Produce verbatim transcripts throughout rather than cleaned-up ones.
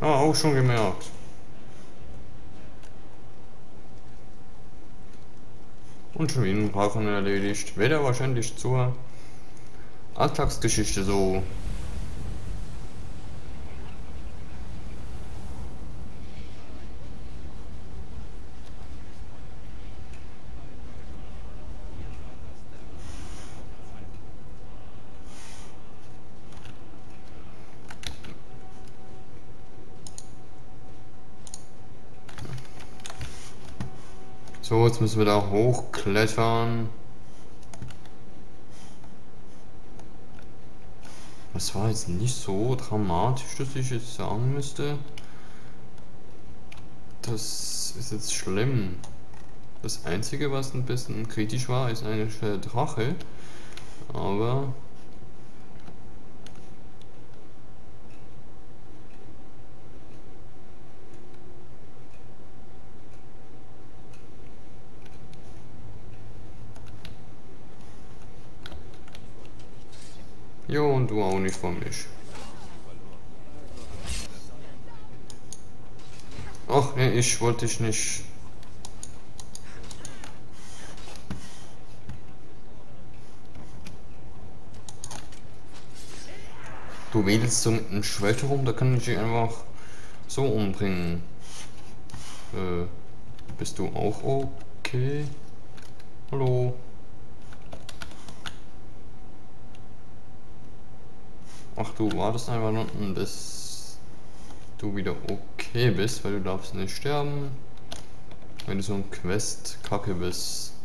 Ah, auch schon gemerkt. Und schon wieder Brauchen erledigt. Weder wahrscheinlich zur Alltagsgeschichte so. So, jetzt müssen wir da hochklettern. Das war jetzt nicht so dramatisch, dass ich jetzt sagen müsste. Das ist jetzt schlimm. Das Einzige, was ein bisschen kritisch war, ist eigentlich der Drache. Aber jo, und du auch nicht von mich. Ach nee, ich wollte dich nicht. Du wedelst so mit einem Schwert rum, da kann ich dich einfach so umbringen. Äh, bist du auch okay? Hallo? Ach, du wartest einfach unten, bis du wieder okay bist, weil du darfst nicht sterben. Wenn du so ein Quest-Kacke bist.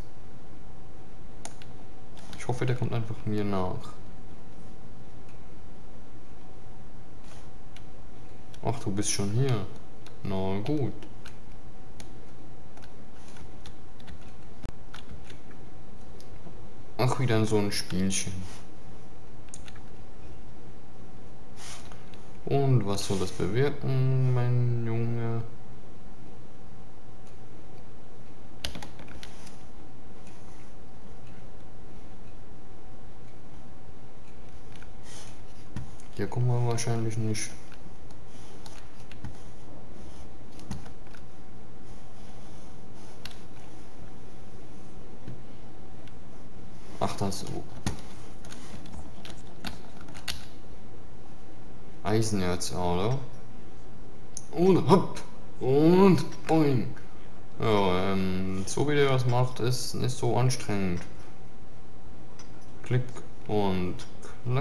Ich hoffe, der kommt einfach mir nach. Ach, du bist schon hier. Na gut. Ach, wieder so ein Spielchen. Und was soll das bewirken, mein Junge? Hier kommen wir wahrscheinlich nicht. Ach, das so. Eisenerz, oder? Und hopp! Und boing! Ja, ähm, so wie der das macht, ist nicht so anstrengend. Klick und klack.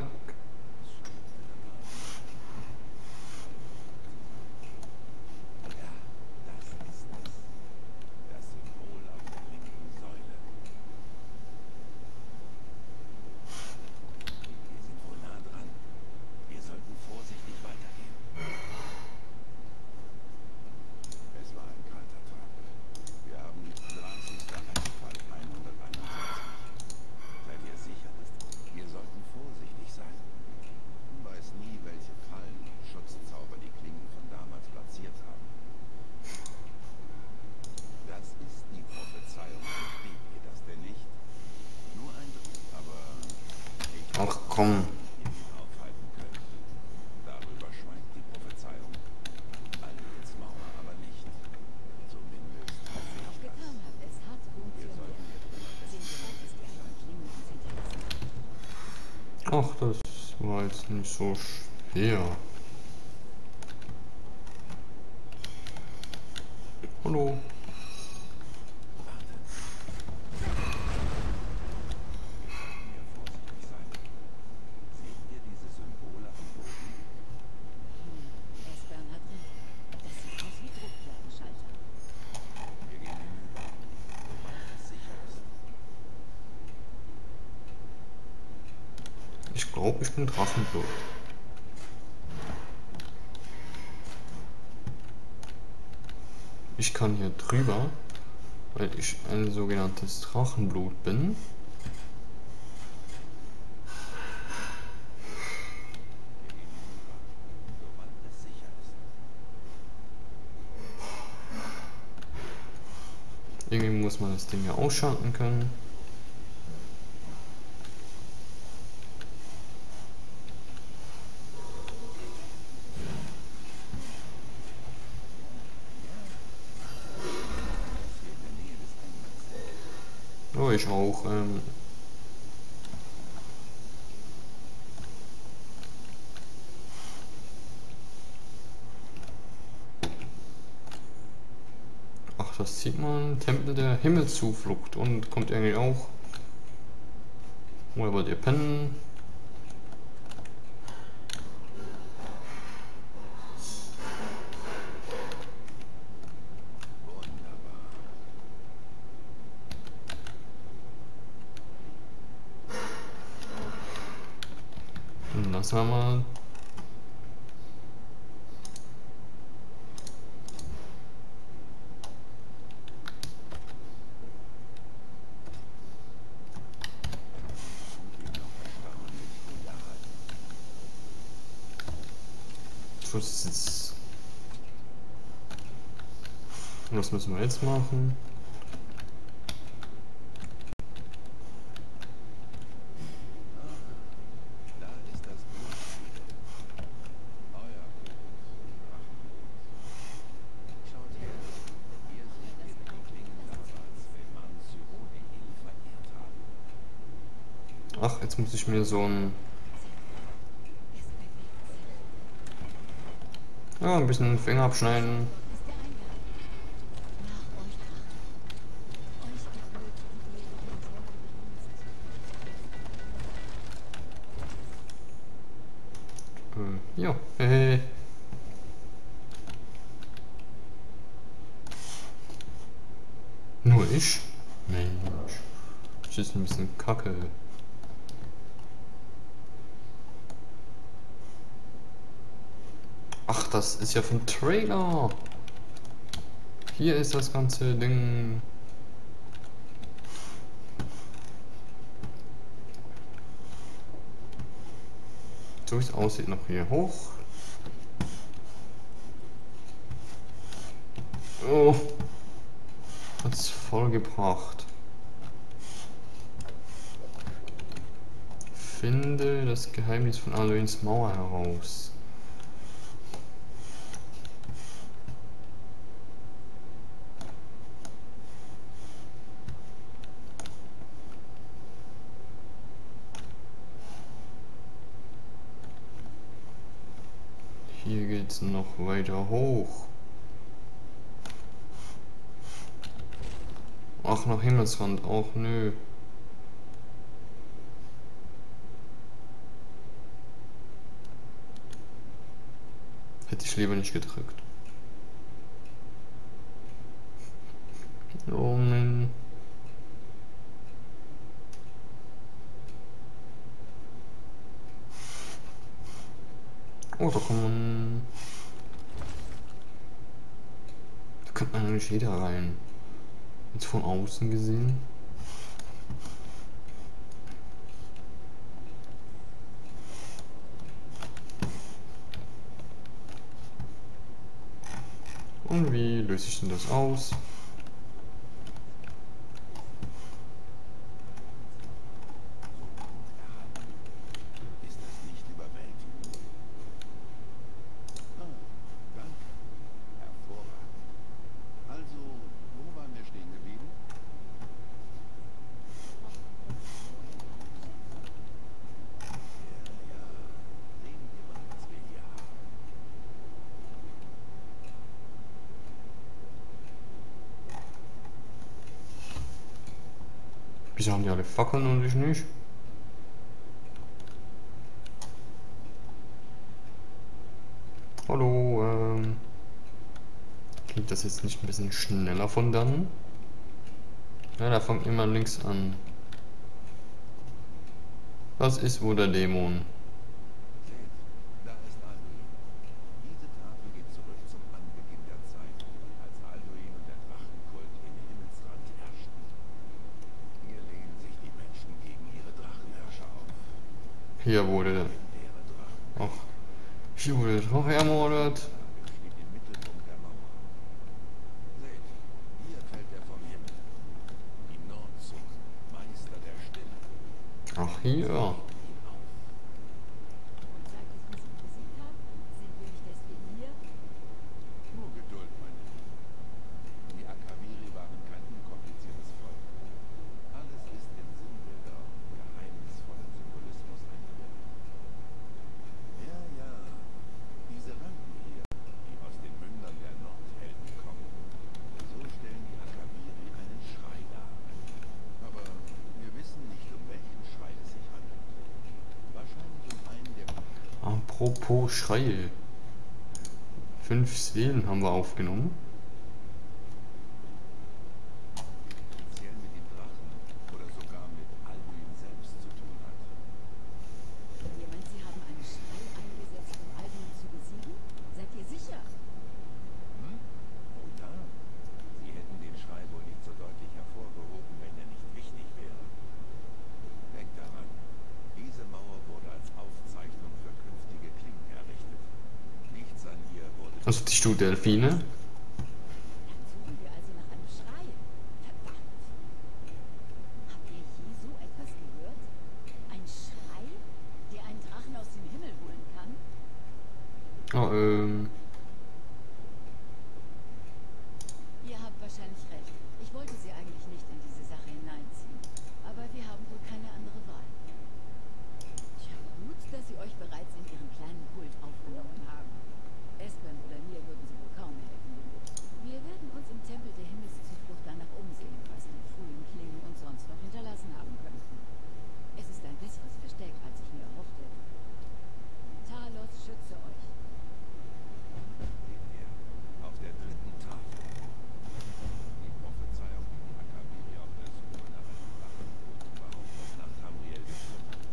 Ach komm. Ach, das war jetzt nicht so schwer. Hallo. Ich glaube, ich bin Drachenblut. Ich kann hier drüber, weil ich ein sogenanntes Drachenblut bin. Irgendwie muss man das Ding ja ausschalten können. Oh, ich auch. Ähm Ach, das sieht man. Tempel der Himmelszuflucht. Und kommt irgendwie auch. Oder wollt ihr pennen? Dann lassen wir mal. Schuss. Und was müssen wir jetzt machen? Ach, jetzt muss ich mir so ein... Ja, ein bisschen den Finger abschneiden. Äh, ja, hehe. Nur ich? Mensch. Das ist ein bisschen kacke. Ach, das ist ja vom Trailer. Hier ist das ganze Ding. So wie es aussieht, noch hier hoch. Oh. Hat's vollgebracht. Finde das Geheimnis von Alduins Mauer heraus. Hier geht's noch weiter hoch. Ach, nach Himmelsrand auch, nö. Hätte ich lieber nicht gedrückt. Oh Mann. Oh, da kann man... Da kann eigentlich jeder rein. Jetzt von außen gesehen. Und wie löse ich denn das aus? Wieso haben die alle Fackeln und ich nicht? Hallo, ähm... Geht das jetzt nicht ein bisschen schneller von dann? Ja, da fängt immer links an. Was ist wohl der Dämon? Hier wurde der... Ach, hier wurde der Drache ermordet. Ach, hier. Apropos Schreie. Fünf Seelen haben wir aufgenommen. Speziell mit dem Drachen oder sogar mit Alduin selbst zu tun hat. Ihr meint, Sie haben einen Schrei eingesetzt, um Alduin zu besiegen? Seid ihr sicher? Hm? Oh ja. Sie hätten den Schrei wohl nicht so deutlich hervorgehoben, wenn er nicht wichtig wäre. Denkt daran, diese Mauer wurde als Aufzeichnung für künftige Klingen errichtet. Nichts an ihr wurde... Also die du Delfine. Dann suchen wir also nach einem Schrei. Verdammt! Habt ihr je so etwas gehört? Ein Schrei, der einen Drachen aus dem Himmel holen kann? Oh, ähm. Ihr habt wahrscheinlich recht. Ich wollte Sie eigentlich nicht in diese Sache hineinziehen. Aber wir haben wohl keine andere Wahl. Tja, gut, dass Sie euch bereits in Ihren kleinen Kult aufgenommen haben. Espen oder mir würden Sie wohl kaum helfen. Wir werden uns im Tempel der Himmelszuflucht danach umsehen, was die frühen Klingen uns sonst noch hinterlassen haben könnten. Es ist ein besseres Versteck, als ich mir erhofft hätte. Talos schütze euch. Seht ihr, auf der dritten Tafel. Die Prophezeiung, die die Akademie auf der Suche nach einem Drachenblut überhaupt erst nach Tamriel geführt hat.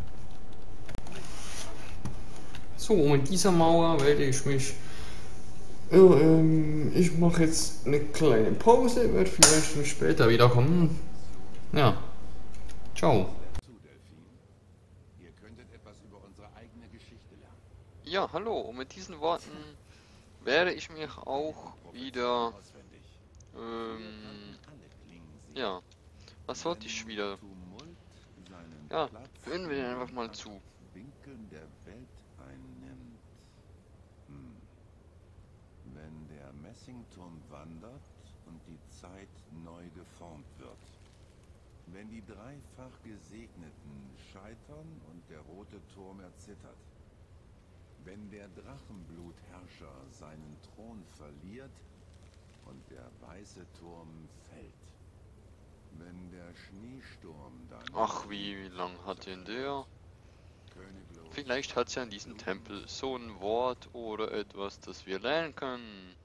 So, mit dieser Mauer werde ich mich. Ja, ähm, ich mache jetzt eine kleine Pause, werde vielleicht später wiederkommen. Ja, ciao. Zu, Delphin. Ihr könntet etwas über unsere eigene Geschichte lernen. Ja, hallo, und mit diesen Worten werde ich mich auch wieder, Auswendig. Wir ähm, kannten alle Klingen sie. ja, was wollte ich wieder? Tumult seinen Ja, Platz hören wir in den einfach den mal acht zu. Winkeln der Welt einnimmt. Hm. Wenn der Messingturm wandert und die Zeit neu geformt wird. Wenn die dreifach Gesegneten scheitern und der rote Turm erzittert. Wenn der Drachenblutherrscher seinen Thron verliert und der weiße Turm fällt. Wenn der Schneesturm dann... Ach, wie, wie lang hat denn der? Königlos, Vielleicht hat es ja in diesem Tempel so ein Wort oder etwas, das wir lernen können.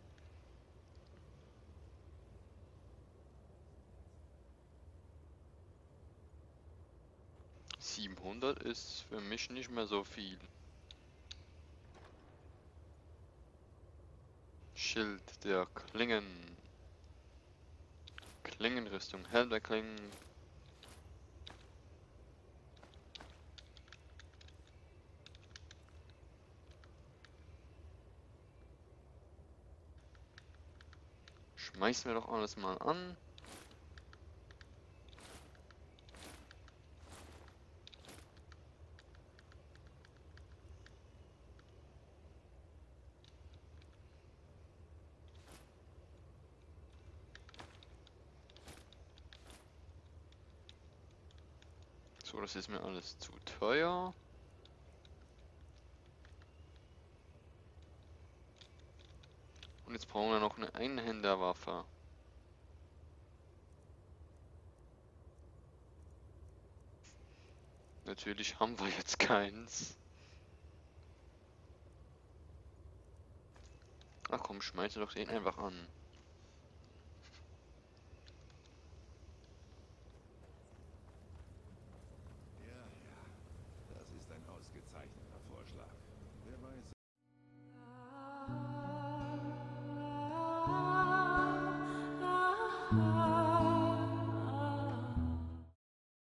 siebenhundert ist für mich nicht mehr so viel. Schild der Klingen. Klingenrüstung, Helm der Klingen. Schmeißen wir doch alles mal an. So, das ist mir alles zu teuer. Und jetzt brauchen wir noch eine Einhänderwaffe. Natürlich haben wir jetzt keins. Ach komm, schmeiße doch den einfach an.